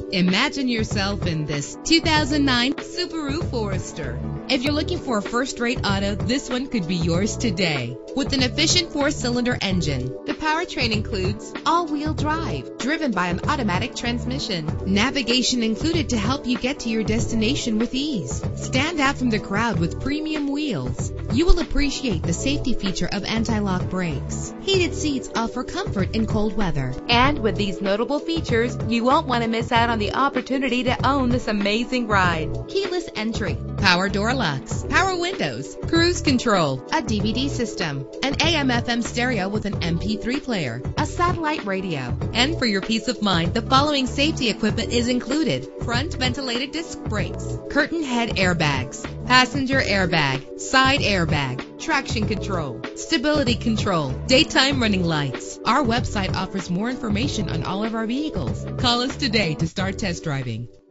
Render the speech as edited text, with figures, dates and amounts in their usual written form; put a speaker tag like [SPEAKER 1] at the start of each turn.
[SPEAKER 1] Imagine yourself in this 2009 Subaru Forester. If you're looking for a first-rate auto, this one could be yours today. With an efficient 4-cylinder engine, the powertrain includes all-wheel drive, driven by an automatic transmission. Navigation included to help you get to your destination with ease. Stand out from the crowd with premium wheels. You will appreciate the safety feature of anti-lock brakes. Heated seats offer comfort in cold weather. And with these notable features, you won't want to miss out on the opportunity to own this amazing ride. Keyless entry, power door locks, power windows, cruise control, a DVD system, an AM/FM stereo with an MP3 player, a satellite radio. And for your peace of mind, the following safety equipment is included: front ventilated disc brakes, curtain head airbags, passenger airbag, side airbag, traction control, stability control, daytime running lights. Our website offers more information on all of our vehicles. Call us today to start test driving.